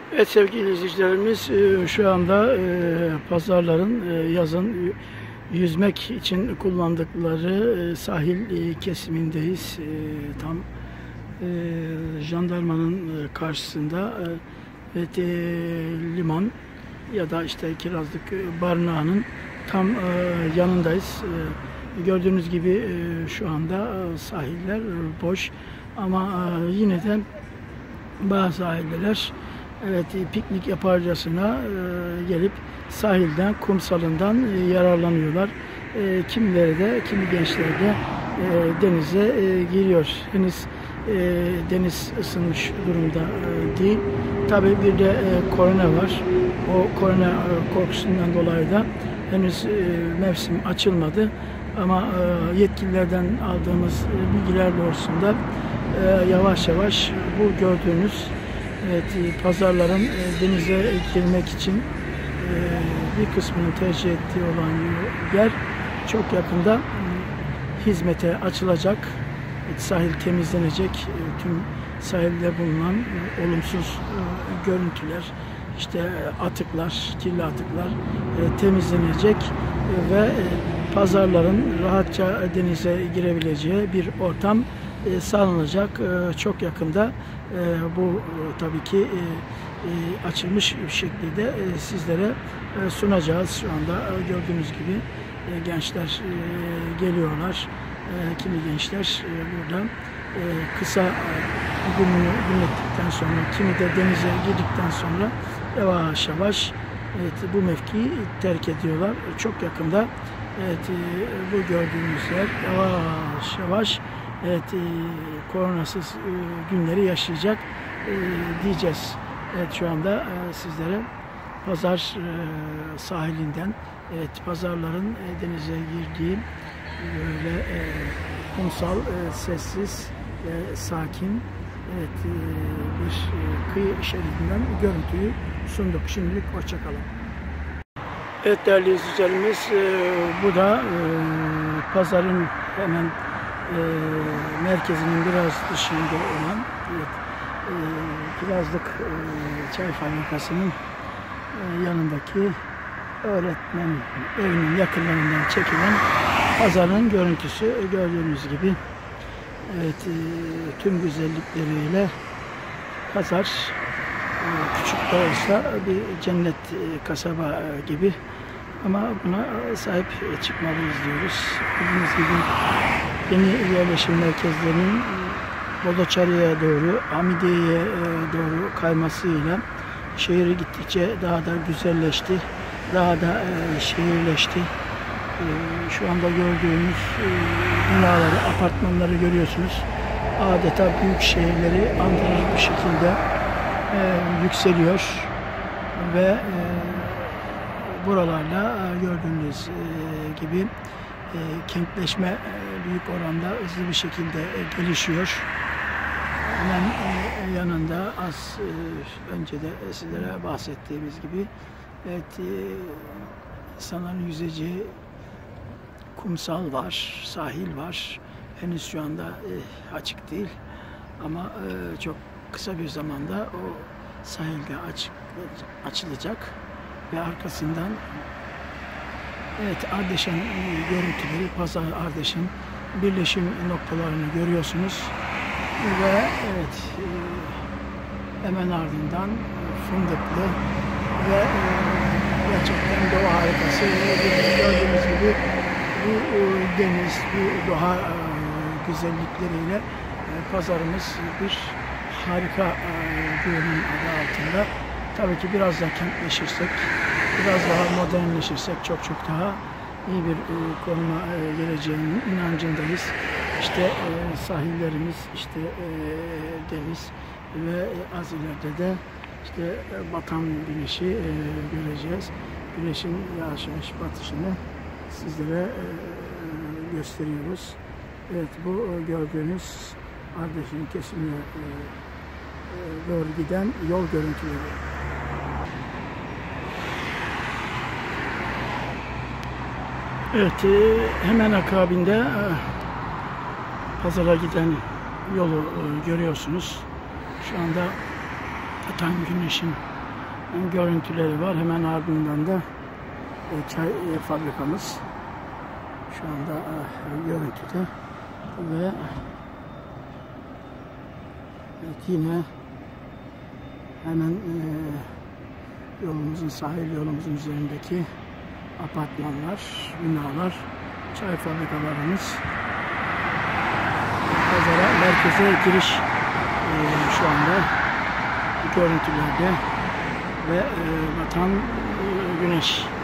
Evet sevgili izleyicilerimiz, şu anda pazarların yazın yüzmek için kullandıkları sahil kesimindeyiz. Tam jandarmanın karşısında liman ya da işte Kirazlık Barınağı'nın tam yanındayız. Gördüğünüz gibi şu anda sahiller boş ama yine de bazı aileler piknik yaparcasına gelip sahilden, kumsalından yararlanıyorlar. Kimileri de, kimi gençler de denize giriyor. Henüz deniz ısınmış durumda değil. Tabii bir de korona var. O korona korkusundan dolayı da henüz mevsim açılmadı. Ama yetkililerden aldığımız bilgiler doğrultusunda yavaş yavaş bu gördüğünüz pazarların denize girmek için bir kısmının tercih ettiği olan yer çok yakında hizmete açılacak. Sahil temizlenecek. Tüm sahilde bulunan olumsuz görüntüler, işte atıklar, kirli atıklar temizlenecek ve pazarların rahatça denize girebileceği bir ortam sağlanacak. Çok yakında bu tabii ki açılmış bir şekilde sizlere sunacağız. Şu anda gördüğünüz gibi gençler geliyorlar. Kimi gençler burada kısa gününü ettikten sonra, kimi de denize girdikten sonra yavaş yavaş bu mevkiyi terk ediyorlar. Çok yakında bu gördüğünüz yer yavaş yavaş koronasız günleri yaşayacak diyeceğiz. Evet, şu anda sizlere pazar sahilinden, pazarların denize girdiği böyle kumsal, sessiz ve sakin bir kıyı şeridinden görüntüyü sunduk. Şimdilik hoşçakalın. Evet değerli izleyicilerimiz, bu da pazarın hemen merkezinin biraz dışında olan Kirazlık Çay Fabrikası'nın yanındaki öğretmen evinin yakınlarından çekilen pazarın görüntüsü. Gördüğünüz gibi tüm güzellikleriyle pazar küçük de olsa bir cennet kasaba gibi, ama buna sahip çıkmalıyız diyoruz. Bildiğiniz gibi yeni yerleşim merkezlerinin Bodoçarı'ya doğru, Hamidiye'ye doğru kaymasıyla şehir gittikçe daha da güzelleşti, daha da şehirleşti. Şu anda gördüğünüz binaları, apartmanları görüyorsunuz. Adeta büyük şehirleri andırır bir şekilde yükseliyor ve buralarla gördüğünüz gibi kentleşme büyük oranda hızlı bir şekilde gelişiyor. Hemen yanında az önce de sizlere bahsettiğimiz gibi insanların yüzeceği kumsal var, sahil var. Henüz şu anda açık değil ama çok kısa bir zamanda o sahilde açılacak ve arkasından Ardeşen görüntüleri, Pazar Ardeşen birleşim noktalarını görüyorsunuz ve hemen ardından Fındıklı ve gerçekten doğa harikası. Gördüğünüz gibi bu deniz, bu doğa güzellikleriyle pazarımız bir harika görünüm adı altında. Tabii ki biraz daha kentleşirsek, biraz daha modernleşirsek çok daha iyi bir konuma geleceğinin inancındayız. İşte sahillerimiz, işte deniz ve az ileride de işte batan güneşi göreceğiz. Güneşin yavaş yavaş batışını sizlere gösteriyoruz. Evet, bu gördüğünüz Ardeşen kesimine doğru giden yol görüntüleri. Evet, hemen akabinde pazara giden yolu görüyorsunuz. Şu anda batan güneşin görüntüleri var. Hemen ardından da çay fabrikamız şu anda görüntüde ve evet, yine hemen yolumuzun, sahil yolumuzun üzerindeki apartmanlar, binalar, çay fabrikalarımız, pazara, merkeze giriş şu anda görüntülerde ve batan güneş.